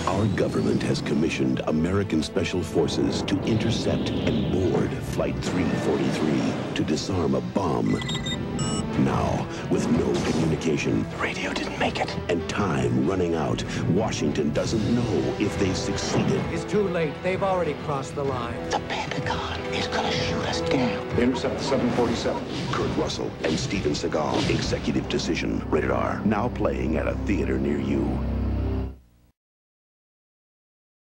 Our government has commissioned American Special Forces to intercept and board Flight 343 to disarm a bomb. Now, with no communication, the radio didn't make it, and time running out, Washington doesn't know if they've succeeded. It's too late. They've already crossed the line. The Pentagon is gonna shoot us down. Intercept the 747. Kurt Russell and Steven Seagal. Executive Decision. Rated R. Now playing at a theater near you.